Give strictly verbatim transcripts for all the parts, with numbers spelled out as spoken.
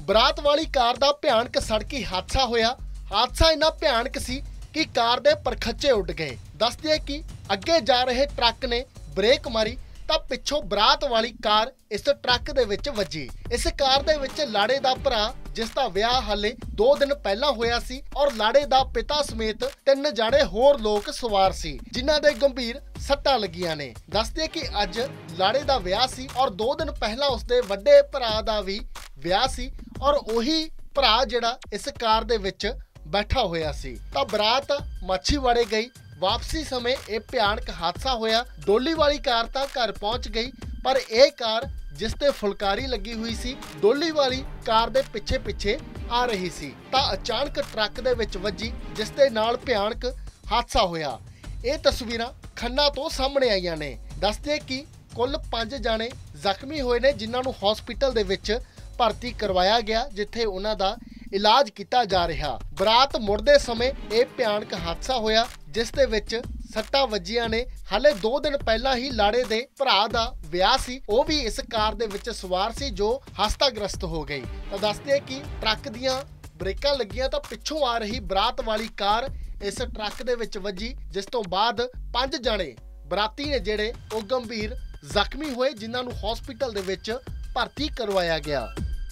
ਬਰਾਤ ਵਾਲੀ ਕਾਰ ਦਾ ਭਿਆਨਕ ਸੜਕੀ ਹਾਦਸਾ ਹੋਇਆ। ਹਾਦਸਾ ਇੰਨਾ ਭਿਆਨਕ ਸੀ ਕਿ ਕਾਰ ਦੇ ਪਰਖੱਚੇ ਉੱਡ ਗਏ। ਦੱਸਦੇ ਹੈ ਕਿ ਅੱਗੇ ਜਾ ਰਹੇ ਟਰੱਕ ਨੇ ਬ੍ਰੇਕ ਮਾਰੀ ਤਾਂ ਪਿੱਛੋਂ ਬਰਾਤ ਵਾਲੀ ਕਾਰ ਇਸ ਟਰੱਕ ਦੇ ਵਿੱਚ ਵੱਜੀ। ਇਸ ਕਾਰ ਦੇ ਵਿੱਚ ਲਾੜੇ ਦਾ ਭਰਾ, ਜਿਸ ਦਾ ਵਿਆਹ ਹਾਲੇ ਦੋ ਦਿਨ ਪਹਿਲਾਂ ਹੋਇਆ ਸੀ, ਔਰ ਲਾੜੇ ਦਾ ਪਿਤਾ ਸਮੇਤ ਤਿੰਨ ਜਾਣੇ ਹੋਰ ਲੋਕ ਸਵਾਰ ਸੀ, ਜਿਨ੍ਹਾਂ ਦੇ ਗੰਭੀਰ ਸੱਟਾਂ ਲੱਗੀਆਂ ਨੇ। ਦੱਸਦੇ ਕਿ ਅੱਜ ਲਾੜੇ ਦਾ ਵਿਆਹ ਸੀ ਔਰ ਦੋ ਦਿਨ ਪਹਿਲਾਂ ਉਸਦੇ ਵੱਡੇ ਭਰਾ ਦਾ ਵੀ ਵਿਆਹ ਸੀ, ਔਰ ਉਹੀ ਭਰਾ ਜਿਹੜਾ ਇਸ ਕਾਰ ਦੇ ਵਿੱਚ ਬੈਠਾ ਹੋਇਆ ਸੀ। ਤਾਂ ਬਰਾਤ ਮਾਛੀਵਾੜੇ ਗਈ। ਵਾਪਸੀ ਸਮੇਂ ਇਹ ਭਿਆਨਕ ਹਾਦਸਾ ਹੋਇਆ। ਡੋਲੀ ਵਾਲੀ ਕਾਰ ਤਾਂ ਘਰ ਪਹੁੰਚ ਗਈ, ਪਰ ਇਹ ਕਾਰ ਜਿਸ ਤੇ ਫੁਲਕਾਰੀ ਲੱਗੀ ਹੋਈ ਸੀ, ਡੋਲੀ ਵਾਲੀ ਕਾਰ ਦੇ ਪਿੱਛੇ ਪਿੱਛੇ ਆ ਰਹੀ ਸੀ ਤਾਂ ਅਚਾਨਕ ਟਰੱਕ ਦੇ ਵਿੱਚ ਵੱਜੀ, ਜਿਸ ਦੇ ਨਾਲ ਭਿਆਨਕ ਹਾਦਸਾ ਹੋਇਆ। ਇਹ ਤਸਵੀਰਾਂ ਖੰਨਾ ਤੋਂ ਸਾਹਮਣੇ ਆਈਆਂ ਨੇ। ਦੱਸਦੇ ਕਿ ਕੁੱਲ ਪੰਜ ਜਾਣੇ ਜ਼ਖਮੀ ਹੋਏ ਨੇ, ਜਿਨ੍ਹਾਂ ਨੂੰ ਹਸਪੀਟਲ ਦੇ ਵਿੱਚ ਭਰਤੀ ਕਰਵਾਇਆ ਗਿਆ, ਜਿੱਥੇ ਉਹਨਾਂ ਦਾ ਇਲਾਜ ਕੀਤਾ ਜਾ ਰਿਹਾ। ਬਰਾਤ ਮੁੜਦੇ ਸਮੇਂ ਇਹ ਭਿਆਨਕ ਹਾਦਸਾ ਹੋਇਆ, ਜਿਸ ਦੇ ਵਿੱਚ ਸੱਟਾਂ ਵੱਜੀਆਂ ਨੇ। ਹਾਲੇ ਦੋ ਦਿਨ ਪਹਿਲਾਂ ਹੀ ਲਾੜੇ ਦੇ ਭਰਾ ਦਾ ਵਿਆਹ ਸੀ, ਉਹ ਵੀ ਇਸ ਕਾਰ ਦੇ ਵਿੱਚ ਸਵਾਰ ਸੀ, ਜੋ ਹਸਤਾਗ੍ਰਸਤ ਹੋ ਗਈ। ਤਾਂ ਦੱਸਦੇ ਕਿ ਟਰੱਕ ਦੀਆਂ ਬ੍ਰੇਕਾਂ ਲੱਗੀਆਂ ਤਾਂ ਪਿੱਛੋਂ ਆ ਰਹੀ ਬਰਾਤ ਵਾਲੀ ਕਾਰ ਇਸ ਟਰੱਕ ਦੇ ਵਿੱਚ ਵੱਜੀ, ਜਿਸ ਤੋਂ ਬਾਅਦ ਪੰਜ ਜਣੇ ਬਰਾਤੀ ਨੇ ਜਿਹੜੇ ਉਹ ਗੰਭੀਰ ਜ਼ਖਮੀ ਹੋਏ, ਜਿਨ੍ਹਾਂ ਨੂੰ ਹਸਪੀਟਲ ਦੇ ਵਿੱਚ ਭਰਤੀ ਕਰਵਾਇਆ ਗਿਆ।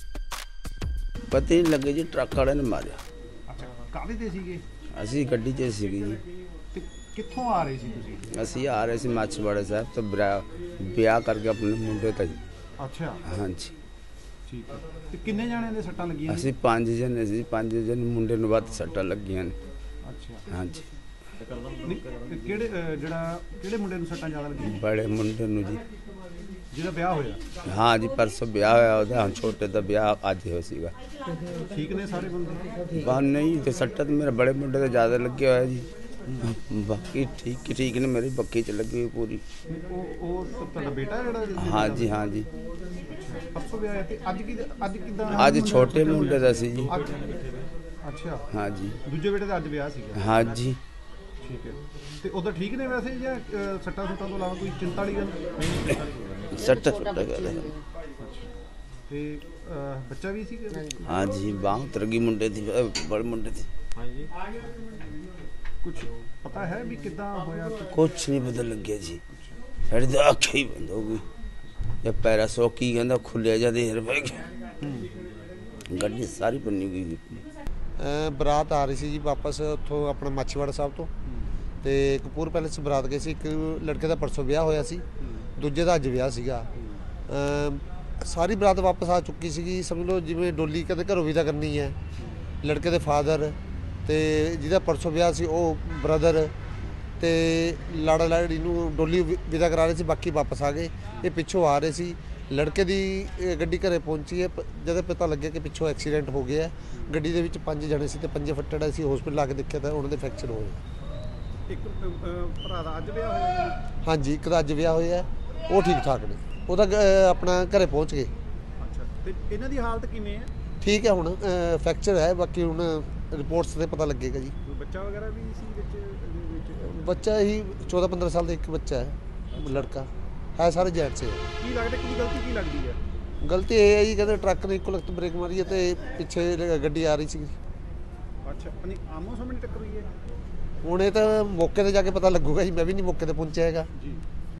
ਪਤਾ ਨਹੀਂ ਲੱਗੇ ਜੀ, ਟਰੱਕ ਵਾਲੇ ਨੇ ਮਾਰਿਆ। ਅੱਛਾ, ਕਾਹਦੇ ਤੇ ਸੀਗੇ? ਅਸੀਂ ਗੱਡੀ 'ਚ ਸੀਗੇ ਜੀ। ਤੇ ਕਿੱਥੋਂ ਆ ਰਹੇ ਸੀ ਤੁਸੀਂ? ਅਸੀਂ ਆ ਰਹੇ ਸੀ ਮਾਛੀਵਾੜਾ ਸਾਹਿਬ ਤੋਂ ਵਿਆਹ ਕਰਕੇ ਆਪਣੇ ਮੁੰਡੇ ਦਾ ਜੀ। ਅੱਛਾ, ਹਾਂਜੀ ਠੀਕ ਹੈ। ਤੇ ਕਿੰਨੇ ਜਾਣਿਆਂ ਦੇ ਸੱਟਾਂ ਲੱਗੀਆਂ? ਅਸੀਂ ਪੰਜ ਜਣੇ ਸੀ। ਪੰਜ ਜਣੇ ਮੁੰਡੇ ਨੂੰ ਵੱਧ ਸੱਟਾਂ ਲੱਗੀਆਂ ਨੇ। ਅੱਛਾ, ਹਾਂਜੀ। ਕਿਹੜੇ ਅਹ, ਜਿਹੜਾ ਕਿਹੜੇ ਮੁੰਡੇ ਨੂੰ ਸੱਟਾਂ ਜ਼ਿਆਦਾ ਲੱਗੀਆਂ? ਬੜੇ ਮੁੰਡੇ ਨੂੰ ਜੀ, ਜਿਹਦਾ ਵਿਆਹ ਹੋਇਆ। ਹਾਂ ਜੀ, ਪਰਸੋਂ ਵਿਆਹ ਹੋਇਆ ਉਹਦਾ। ਹੁਣ ਛੋਟੇ ਦਾ ਵਿਆਹ ਅੱਜ ਹੋਇਆ ਸੀਗਾ। ਠੀਕ ਨੇ ਸਾਰੇ ਬੰਦੇ? ਬਾਹਰ ਨਹੀਂ ਤੇ ਸੱਟਾਂ ਤਾਂ ਮੇਰੇ ਬੜੇ ਮੁੰਡੇ ਤੇ ਜ਼ਿਆਦਾ ਲੱਗੇ ਹੋਇਆ ਜੀ। ਬਾਕੀ ਠੀਕ ਠੀਕ ਨੇ, ਮੇਰੀ ਬੱਕੀ 'ਚ ਲੱਗੀ ਹੋਈ ਪੂਰੀ। ਉਹ ਉਹ ਤੁਹਾਡਾ ਬੇਟਾ ਜਿਹੜਾ? ਹਾਂ ਜੀ, ਹਾਂ ਜੀ। ਪਰਸੋਂ ਵਿਆਹ ਹੈ ਤੇ ਅੱਜ ਕੀ ਅੱਜ ਕਿਦਾਂ? ਅੱਜ ਛੋਟੇ ਮੁੰਡੇ ਦਾ ਸੀ ਜੀ। ਅੱਛਾ, ਹਾਂ ਜੀ। ਦੂਜੇ ਬੇਟੇ ਦਾ ਅੱਜ ਵਿਆਹ ਸੀਗਾ? ਹਾਂ ਜੀ। ਠੀਕ ਹੈ। ਤੇ ਉਹਦਾ ਠੀਕ ਨੇ ਵੈਸੇ, ਜਾਂ ਸੱਟਾਂ ਸੁੱਟਾਂ ਤੋਂ ਇਲਾਵਾ ਕੋਈ ਚਿੰਤਾ ਵਾਲੀ ਗੱਲ? ਸੱਟਾ ਸੁੱਟਾ ਗੱਲ ਹੈ। ਤੇ ਬੱਚਾ ਵੀ ਸੀ? ਹਾਂ ਜੀ, ਬਾਂਹ ਉਤਰ ਗਈ ਮੁੰਡੇ ਦੀ, ਬੜੇ ਮੁੰਡੇ ਦੀ। ਹਾਂਜੀ, ਕੁਝ ਪਤਾ ਹੈ ਵੀ ਕਿੱਦਾਂ ਹੋਇਆ? ਕੁਛ ਨਹੀਂ ਪਤਾ ਲੱਗਿਆ ਜੀ। ਸਾਡੇ ਤਾਂ ਅੱਖ ਹੀ ਬੰਦ ਹੋ ਗਈ। ਇਹ ਪੈਰਾ ਸੋ ਕੀ ਕਹਿੰਦਾ ਖੁੱਲਿਆ ਜਾਂ ਦੇਰ ਪੈ ਗਿਆ। ਗੱਡੀ ਸਾਰੀ ਬੰਨੀ ਗਈ। ਬਰਾਤ ਆ ਰਹੀ ਸੀ ਜੀ ਵਾਪਸ ਉੱਥੋਂ ਆਪਣਾ ਮਾਛੀਵਾੜਾ ਸਾਹਿਬ ਤੋਂ, ਤੇ ਕਪੂਰ ਪੈਲੇਸ ਬਰਾਤ ਗਏ ਸੀ। ਇੱਕ ਲੜਕੇ ਦਾ ਪਰਸੋਂ ਵਿਆਹ ਹੋਇਆ ਸੀ, ਦੂਜੇ ਦਾ ਅੱਜ ਵਿਆਹ ਸੀਗਾ। ਸਾਰੀ ਬਰਾਤ ਵਾਪਸ ਆ ਚੁੱਕੀ ਸੀਗੀ। ਸਮਝ ਲਓ ਜਿਵੇਂ ਡੋਲੀ ਕਦੇ ਘਰੋਂ ਵਿਦਾ ਕਰਨੀ ਹੈ। ਲੜਕੇ ਦੇ ਫਾਦਰ ਤੇ ਜਿਹਦਾ ਪਰਸੋਂ ਵਿਆਹ ਸੀ ਉਹ ਬ੍ਰਦਰ, ਤੇ ਲਾੜਾ ਲਾੜੀ ਨੂੰ ਡੋਲੀ ਵਿਦਾ ਕਰਾ ਰਹੇ ਸੀ, ਬਾਕੀ ਵਾਪਸ ਆ ਗਏ। ਇਹ ਪਿੱਛੋਂ ਆ ਰਹੇ ਸੀ। ਲੜਕੇ ਦੀ ਗੱਡੀ ਘਰੇ ਪਹੁੰਚੀ ਹੈ, ਜਦੋਂ ਪਤਾ ਲੱਗਿਆ ਕਿ ਪਿੱਛੋਂ ਐਕਸੀਡੈਂਟ ਹੋ ਗਿਆ। ਗੱਡੀ ਦੇ ਵਿੱਚ ਪੰਜ ਜਣੇ ਸੀ ਤੇ ਪੰਜੇ ਫੱਟੜ ਸੀ। ਹਸਪੀਟਲ ਆ ਕੇ ਦੇਖਿਆ ਤਾਂ ਉਹਨਾਂ ਦੇ ਫ੍ਰੈਕਚਰ ਹੋਏ। ਇੱਕ ਭਰਾ ਦਾ ਅੱਜ ਵਿਆਹ ਹੋਇਆ? ਹਾਂਜੀ, ਇੱਕ ਦਾ ਅੱਜ ਵਿਆਹ ਹੋਇਆ, ਉਹ ਠੀਕ ਠਾਕ ਨੇ। ਉਹਦਾ ਆਪਣਾ ਘਰੇ ਪਹੁੰਚ ਗਏ। ਅੱਛਾ, ਤੇ ਇਹਨਾਂ ਦੀ ਹਾਲਤ ਕਿਵੇਂ ਹੈ? ਠੀਕ ਹੈ, ਹੁਣ ਫ੍ਰੈਕਚਰ ਹੈ, ਬਾਕੀ ਹੁਣ ਰਿਪੋਰਟਸ ਤੇ ਪਤਾ ਲੱਗੇਗਾ ਜੀ। ਬੱਚਾ ਵਗੈਰਾ ਵੀ ਸੀ ਵਿੱਚ? ਬੱਚਾ ਹੀ ਚੌਦਾਂ ਪੰਦਰਾਂ ਸਾਲ ਦਾ ਇੱਕ ਬੱਚਾ ਹੈ, ਲੜਕਾ ਹੈ। ਸਾਰੇ ਜੈਂਟਸ ਹੈ। ਕੀ ਲੱਗਦਾ ਕੀ ਗਲਤੀ ਕੀ ਲੱਗਦੀ ਹੈ? ਗਲਤੀ ਇਹ ਹੈ ਜੀ, ਕਹਿੰਦੇ ਟਰੱਕ ਨੇ ਇੱਕੋ ਲਖਤ ਬ੍ਰੇਕ ਮਾਰੀ ਹੈ ਤੇ ਪਿੱਛੇ ਗੱਡੀ ਆ ਰਹੀ ਸੀ। ਅੱਛਾ, ਨਹੀਂ ਆਮੋ ਸਾਹਮਣੇ ਟੱਕਰ ਹੋਈ ਹੈ? ਹੁਣ ਇਹ ਤਾਂ ਮੌਕੇ ਤੇ ਜਾ ਕੇ ਪਤਾ ਲੱਗੂਗਾ ਜੀ, ਮੈਂ ਵੀ ਨਹੀਂ ਮੌਕੇ ਤੇ ਪਹੁੰਚਿਆ ਹੈਗਾ। ਜੀ।